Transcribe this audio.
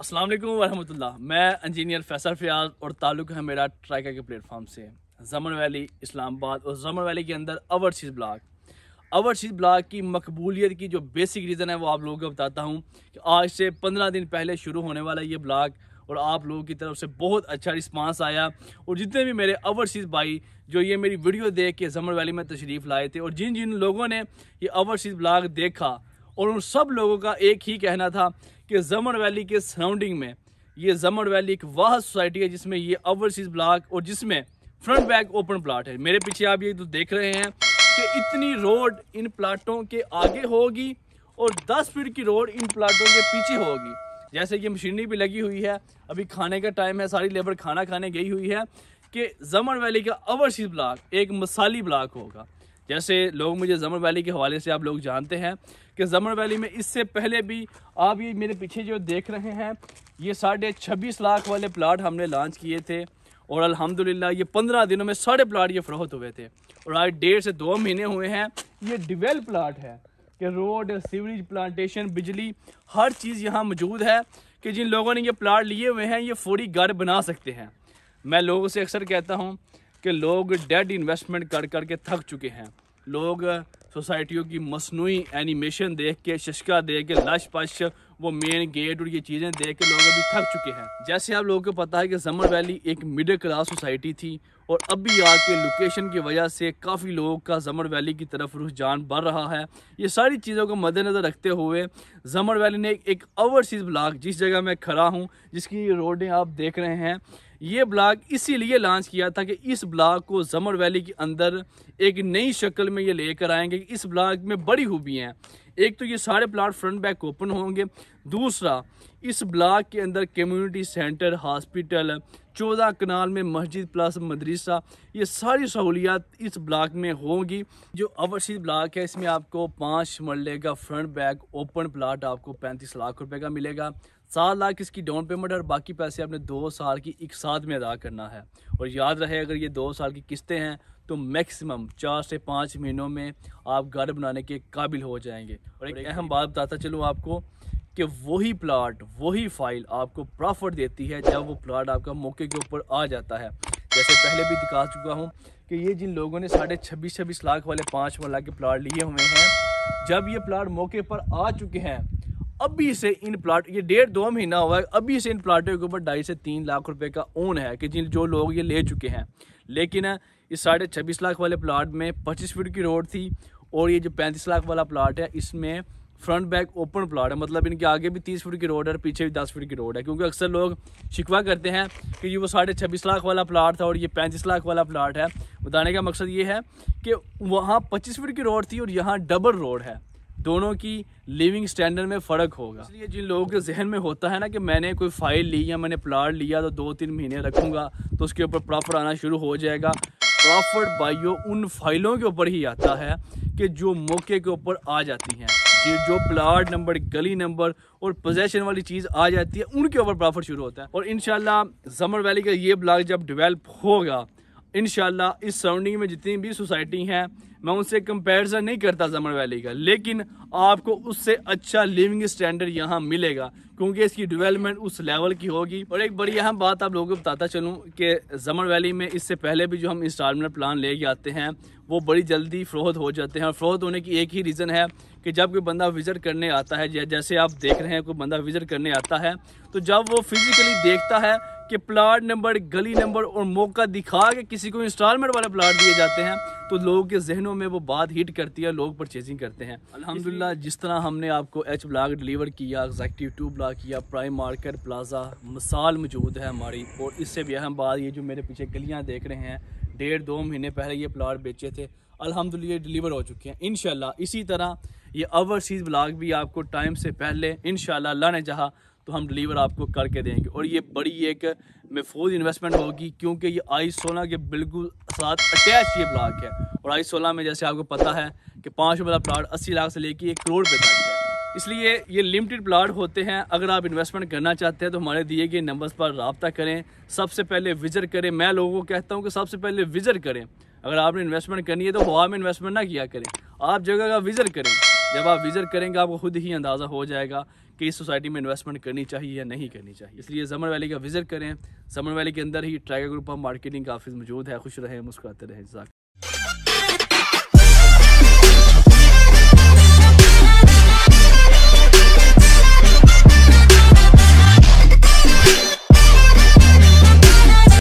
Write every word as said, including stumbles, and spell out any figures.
अस्सलाम वालेकुम वरहमतुल्लाह। मैं इंजीनियर फैसल फयाज और ताल्लुक़ है मेरा ट्राइका के प्लेटफॉर्म से। ज़मन वैली इस्लामाबाद और ज़मन वैली के अंदर ओवरसीज़ ब्लॉक ओवरसीज़ ब्लॉक की मकबूलियत की जो बेसिक रीज़न है वो आप लोगों को बताता हूँ कि आज से पंद्रह दिन पहले शुरू होने वाला ये ब्लॉक और आप लोगों की तरफ से बहुत अच्छा रिस्पांस आया। और जितने भी मेरे ओवरसीज़ भाई जो ये मेरी वीडियो देख के ज़मन वैली में तशरीफ़ लाए थे और जिन जिन लोगों ने ये ओवरसीज़ ब्लॉक देखा, और उन सब लोगों का एक ही कहना था कि ज़मन वैली के सराउंडिंग में ये ज़मन वैली एक वाह सोसाइटी है जिसमें ये ओवरसीज़ ब्लॉक और जिसमें फ्रंट बैक ओपन प्लाट है। मेरे पीछे आप ये तो देख रहे हैं कि इतनी रोड इन प्लाटों के आगे होगी और दस फीट की रोड इन प्लाटों के पीछे होगी। जैसे कि मशीनरी भी लगी हुई है, अभी खाने का टाइम है, सारी लेबर खाना खाने गई हुई है कि ज़मन वैली का ओवरसीज़ ब्लॉक एक मिसाली ब्लॉक होगा। जैसे लोग मुझे ज़मन वैली के हवाले से आप लोग जानते हैं कि ज़मन वैली में इससे पहले भी आप ये मेरे पीछे जो देख रहे हैं ये साढ़े छब्बीस लाख वाले प्लाट हमने लॉन्च किए थे और अल्हम्दुलिल्लाह ये पंद्रह दिनों में साढ़े प्लाट ये फरोख्त हुए थे। और आज डेढ़ से दो महीने हुए हैं ये डिवेल प्लाट है कि रोड, सीवरेज, प्लांटेशन, बिजली, हर चीज़ यहाँ मौजूद है कि जिन लोगों ने ये प्लाट लिए हुए हैं ये फौरी घर बना सकते हैं। मैं लोगों से अक्सर कहता हूँ कि लोग डेड इन्वेस्टमेंट कर कर के थक चुके हैं। लोग सोसाइटियों की मसनूई एनिमेशन देख के, शशका देख के, लश पश, वो मेन गेट और ये चीज़ें देख के लोग अभी थक चुके हैं। जैसे आप लोगों को पता है कि ज़मन वैली एक मिडिल क्लास सोसाइटी थी और अभी आके लोकेशन की वजह से काफ़ी लोगों का ज़मन वैली की तरफ रुझान बढ़ रहा है। ये सारी चीज़ों को मद्देनज़र रखते हुए ज़मन वैली ने एक ओवरसीज़ ब्लॉक, जिस जगह मैं खड़ा हूँ, जिसकी रोडें आप देख रहे हैं, ये ब्लॉक इसीलिए लॉन्च किया था कि इस ब्लॉक को ज़मन वैली के अंदर एक नई शक्ल में ये लेकर आएंगे। इस ब्लॉक में बड़ी खूबियाँ हैं। एक तो ये सारे प्लाट फ्रंट बैक ओपन होंगे, दूसरा इस ब्लॉक के अंदर कम्युनिटी सेंटर, हॉस्पिटल, चौदह कनाल में मस्जिद प्लस मदरसा, ये सारी सहूलियात इस ब्लॉक में होंगी। जो ओवरसीज़ ब्लॉक है इसमें आपको पाँच मरले का फ्रंट बैक ओपन प्लाट आपको पैंतीस लाख रुपए का मिलेगा। सात लाख इसकी डाउन पेमेंट और बाकी पैसे आपने दो साल की एक साथ में अदा करना है। और याद रहे अगर ये दो साल की किस्तें हैं तो मैक्सिमम चार से पाँच महीनों में आप घर बनाने के काबिल हो जाएंगे। और एक अहम बात बताता चलूँ आपको कि वही प्लाट, वही फाइल आपको प्रॉफिट देती है जब वो प्लाट आपका मौके के ऊपर आ जाता है। जैसे पहले भी दिखा चुका हूँ कि ये जिन लोगों ने साढ़े छब्बीस छब्बीस लाख वाले पाँच मरला के प्लाट लिए हुए हैं, जब ये प्लाट मौके पर आ चुके हैं, अभी से इन प्लाट, ये डेढ़ दो महीना हुआ है, अभी से इन प्लाटों के ऊपर ढाई से तीन लाख रुपए का ओन है कि जिन जो लोग ये ले चुके हैं। लेकिन इस साढ़े छब्बीस लाख वाले प्लाट में पच्चीस फीट की रोड थी और ये जो पैंतीस लाख वाला प्लाट है इसमें फ्रंट बैक ओपन प्लाट है, मतलब इनके आगे भी तीस फीट की रोड है और पीछे भी दस फीट की रोड है। क्योंकि अक्सर लोग शिकवा करते हैं कि ये वो साढ़े छब्बीस लाख वाला प्लाट था और ये पैंतीस लाख वाला प्लाट है। बताने का मकसद ये है कि वहाँ पच्चीस फीट की रोड थी और यहाँ डबल रोड है, दोनों की लिविंग स्टैंडर्ड में फ़र्क होगा। इसलिए जिन लोगों के जहन में होता है ना कि मैंने कोई फाइल ली या मैंने प्लाट लिया तो दो तीन महीने रखूँगा तो उसके ऊपर प्रॉफिट आना शुरू हो जाएगा, प्रॉफिट भाइयों उन फाइलों के ऊपर ही आता है कि जो मौके के ऊपर आ जाती हैं। ये जो प्लाट नंबर, गली नंबर और पोजेशन वाली चीज़ आ जाती है उनके ऊपर प्रॉफिट शुरू होता है। और इंशाल्लाह ज़मन वैली का ये ब्लॉक जब डेवलप होगा, इंशाल्लाह इस सराउंडिंग में जितनी भी सोसाइटी हैं, मैं उनसे कंपैरिजन नहीं करता ज़मन वैली का, लेकिन आपको उससे अच्छा लिविंग स्टैंडर्ड यहाँ मिलेगा क्योंकि इसकी डेवलपमेंट उस लेवल की होगी। और एक बड़ी अहम बात आप लोगों को बताता चलूँ कि ज़मन वैली में इससे पहले भी जो हम इंस्टॉलमेंट प्लान लेके आते हैं वो बड़ी जल्दी फ़रोख्त हो जाते हैं। और फ़रोख्त होने की एक ही रीज़न है कि जब कोई बंदा विज़िट करने आता है, जैसे आप देख रहे हैं कोई बंदा विज़िट करने आता है तो जब वो फिज़िकली देखता है कि प्लाट नंबर, गली नंबर और मौका दिखा के किसी को इंस्टॉलमेंट वाले प्लाट दिए जाते हैं तो लोगों के जहनों में वो बात हिट करती है, लोग परचेजिंग करते हैं। अल्हम्दुलिल्लाह जिस तरह हमने आपको एच ब्लॉक डिलीवर किया, एग्जेक्टिव टू ब्लॉक किया, प्राइम मार्केट प्लाजा मिसाल मौजूद है हमारी। और इससे भी अहम बात ये जो मेरे पीछे गलियाँ देख रहे हैं, डेढ़ दो महीने पहले ये प्लाट बेचे थे, अल्हम्दुलिल्लाह डिलीवर हो चुके हैं। इंशाल्लाह इसी तरह ये ओवरसीज़ ब्लॉक भी आपको टाइम से पहले इंशाल्लाह अल्लाह ने चाहा तो हम डिलीवर आपको करके देंगे। और ये बड़ी एक महफूज इन्वेस्टमेंट होगी क्योंकि ये आई सोलह के बिल्कुल साथ अटैच ये ब्लॉक है। और आई सोलह में जैसे आपको पता है कि पाँच वाला प्लाट अस्सी लाख से लेके एक करोड़ रुपये तक है, इसलिए ये लिमिटेड प्लाट होते हैं। अगर आप इन्वेस्टमेंट करना चाहते हैं तो हमारे दिए गए नंबर्स पर रब्ता करें, सबसे पहले विजिट करें। मैं लोगों को कहता हूँ कि सबसे पहले विजिट करें। अगर आपने इन्वेस्टमेंट करनी है तो हवा में इन्वेस्टमेंट ना किया करें, आप जगह का विजिट करें। जब आप विज़िट करेंगे आपको खुद ही अंदाज़ा हो जाएगा कि इस सोसाइटी में इन्वेस्टमेंट करनी चाहिए या नहीं करनी चाहिए। इसलिए ज़मन वैली का विज़िट करें। ज़मन वैली के अंदर ही ट्राइका ग्रुप ऑफ मार्केटिंग का ऑफिस मौजूद है। खुश रहें, मुस्कुराते रहें।